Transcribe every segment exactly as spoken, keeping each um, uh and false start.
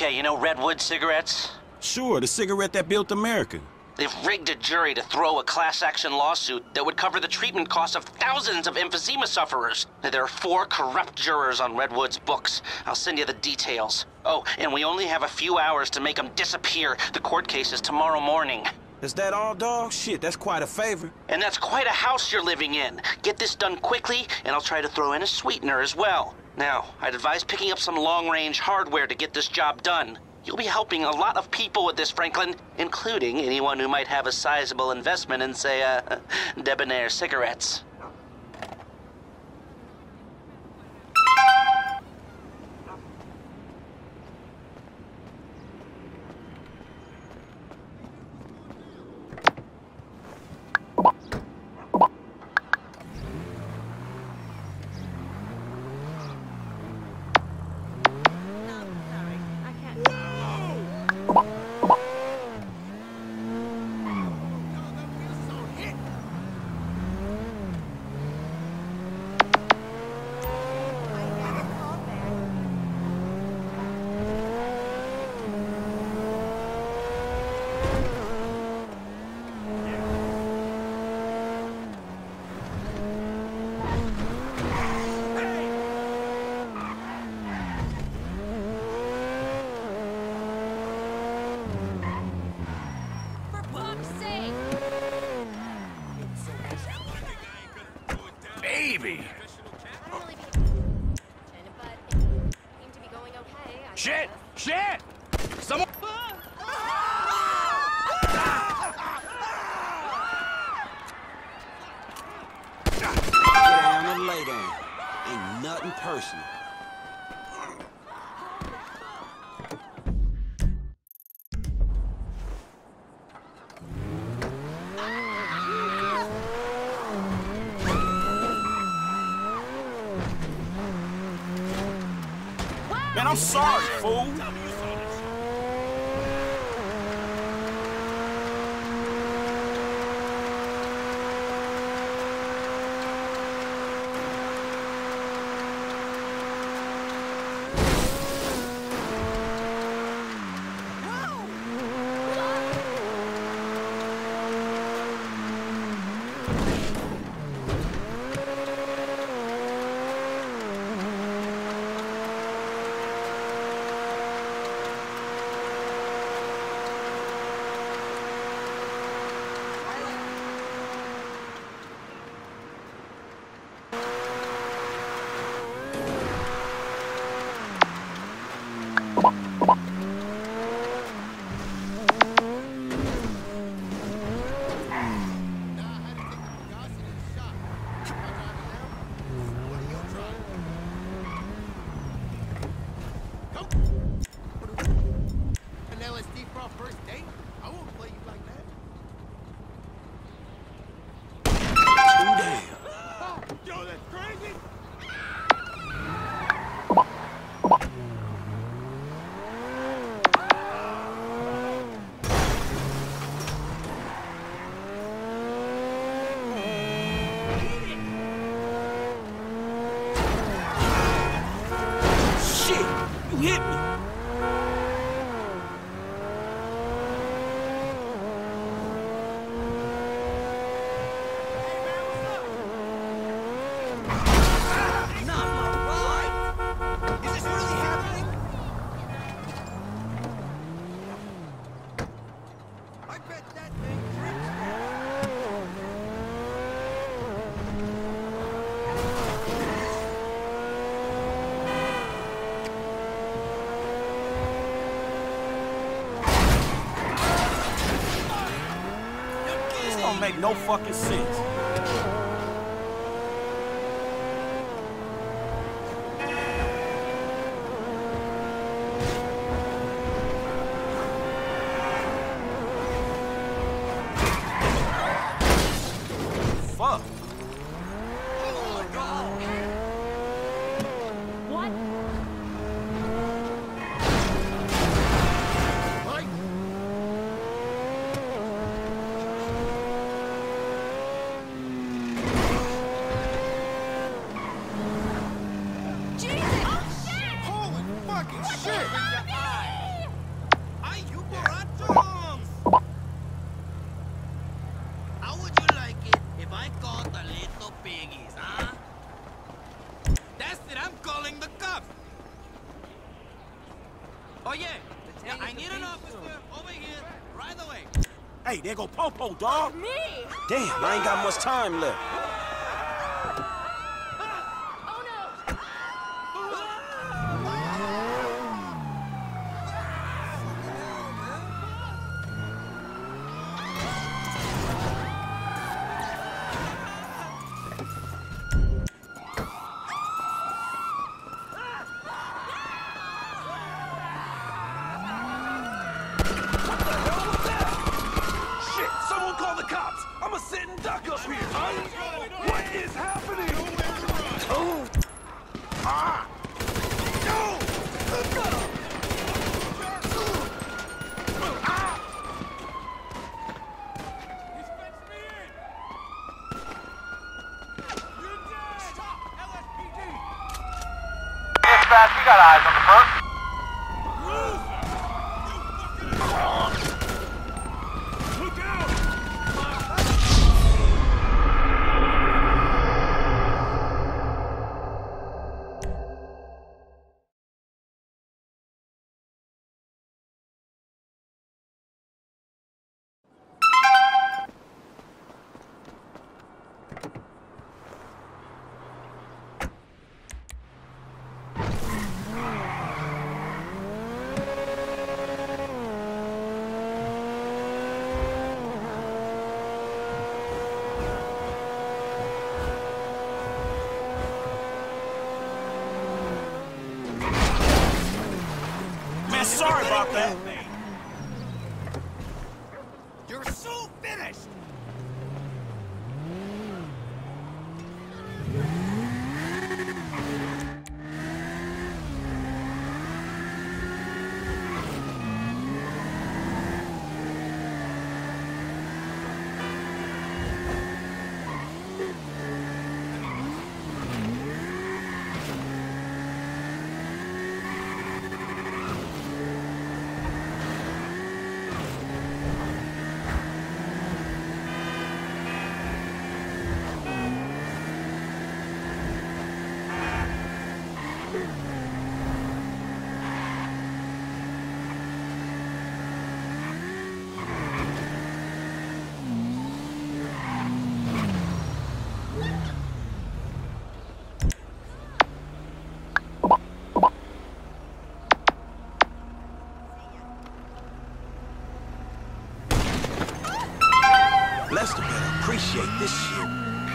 Okay, you know Redwood cigarettes? Sure, the cigarette that built America. They've rigged a jury to throw a class-action lawsuit that would cover the treatment costs of thousands of emphysema sufferers. There are four corrupt jurors on Redwood's books. I'll send you the details. Oh, and we only have a few hours to make them disappear. The court case is tomorrow morning. Is that all, dog? Shit, that's quite a favor. And that's quite a house you're living in. Get this done quickly, and I'll try to throw in a sweetener as well. Now, I'd advise picking up some long-range hardware to get this job done. You'll be helping a lot of people with this, Franklin, including anyone who might have a sizable investment in, say, uh, Debonair cigarettes. Shit! Shit! Someone... Get down and lay down. Ain't nothing personal. Man, I'm sorry, fool. Hit me! Don't make no fucking sense. Fuck. Hey, there go Popo, dog. Me! Damn, I ain't got much time left. Oh no! Shit! Someone call the cops! I'm a sitting duck up here! What is happening? Oh! Ah! No! Ah! He's fenced me in! You're dead! Stop! L S P D! Dispatch, we got eyes on the front. Look out! Man, sorry about that. You're so finished! Lester better appreciate this shit.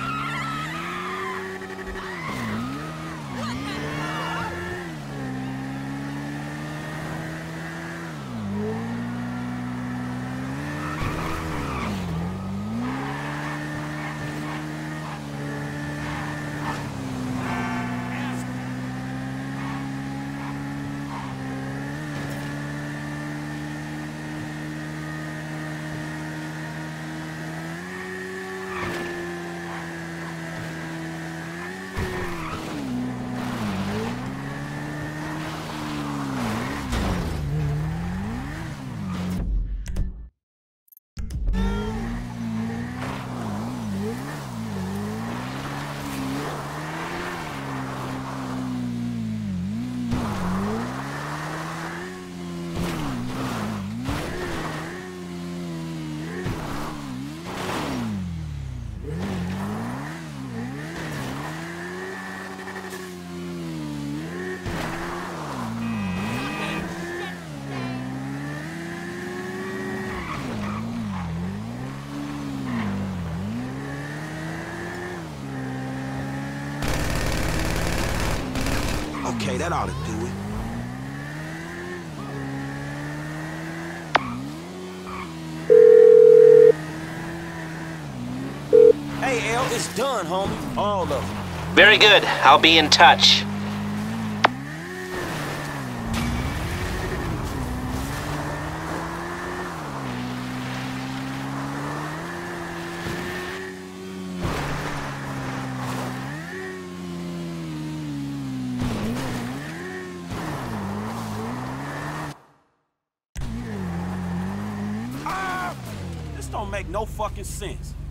Okay, that ought to do it. Hey, L, it's done, homie. All of them. Very good. I'll be in touch. This don't make no fucking sense.